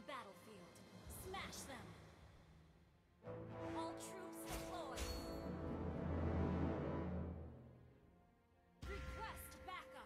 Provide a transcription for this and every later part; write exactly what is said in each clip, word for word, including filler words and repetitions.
the battlefield. Smash them! All troops deployed! Request backup!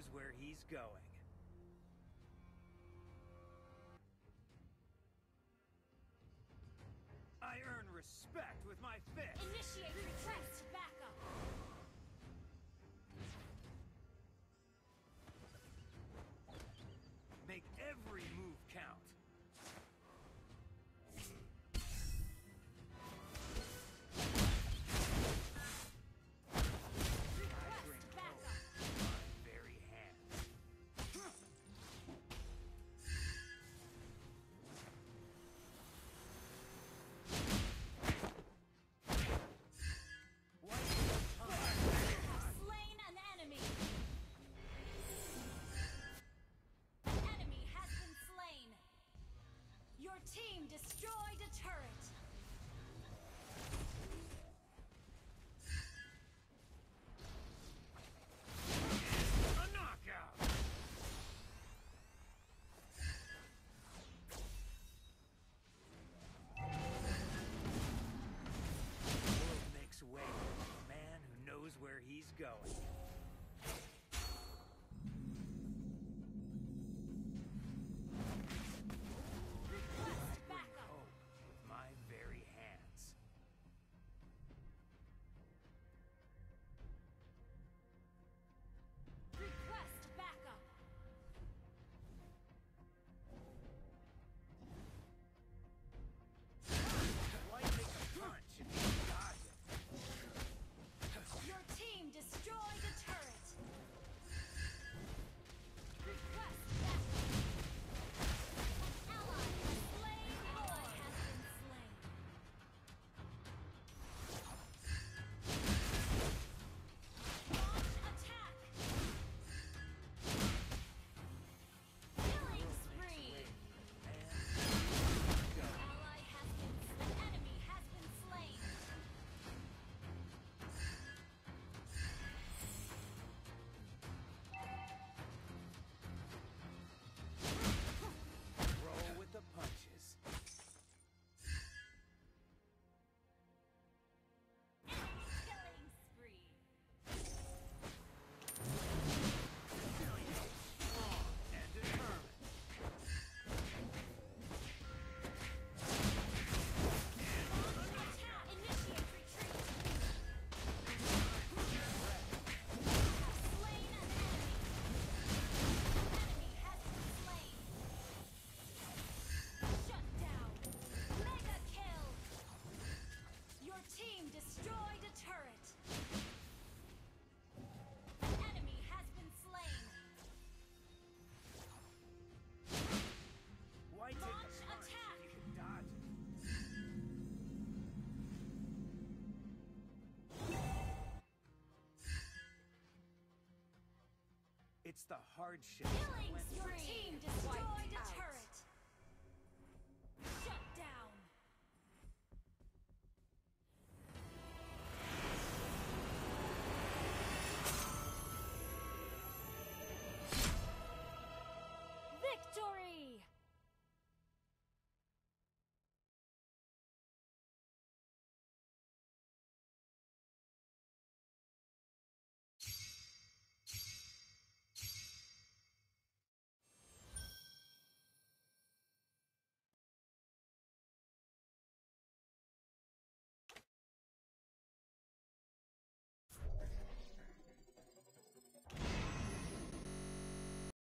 knows where he's going. I earn respect with my fist. Initiate request backup. Make every move count. Request backup. My very hands. What is the You have slain an enemy. An enemy has been slain. Your team destroyed a turret. A knockout! The world makes way for a man who knows where he's going. Request Bring backup. hope with my very hands. Request backup. Why take a punch if you can dodge it? Your team destroyed a turret. Request backup. An ally has slain. Ally has been slain. Launch attack. Killing spree. And go. Ally has been. An enemy has been slain. Roll with the punches. Killing spree. Resilient, strong, and determined. Attack. Initiate retreat. Have slain an enemy. An enemy has been slain. Shut down. Mega kill. Your team destroyed a turret. An enemy has been slain. Why take Launch a punch attack. if you can dodge it? It's the hardship. Killing spree. Your team destroyed a turret.